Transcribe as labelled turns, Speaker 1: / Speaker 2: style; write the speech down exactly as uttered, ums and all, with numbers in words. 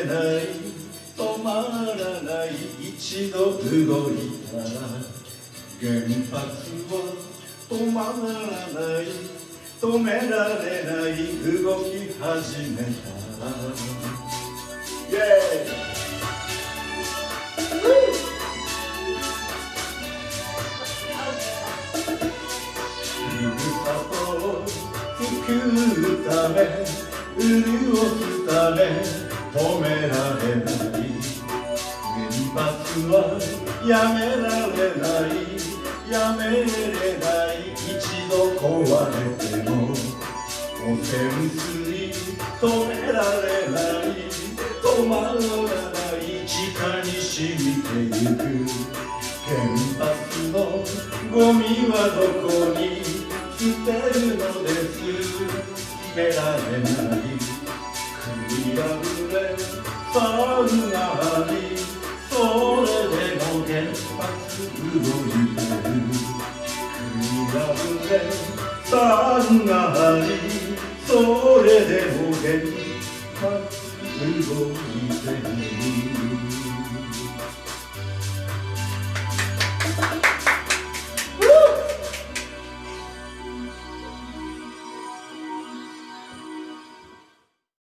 Speaker 1: れない止まらない一度動いたら原発は止まらない止められない動き始めたイエーイ救うため潤すため止められない原発はやめられないやめれない一度壊れても汚染水止められない止まらない地下に染みてゆく原発のゴミはどこに捨てるのです決められない食い破れ酸がありそれでも原発動いてる食い破れ酸がありそれでも原発動いてる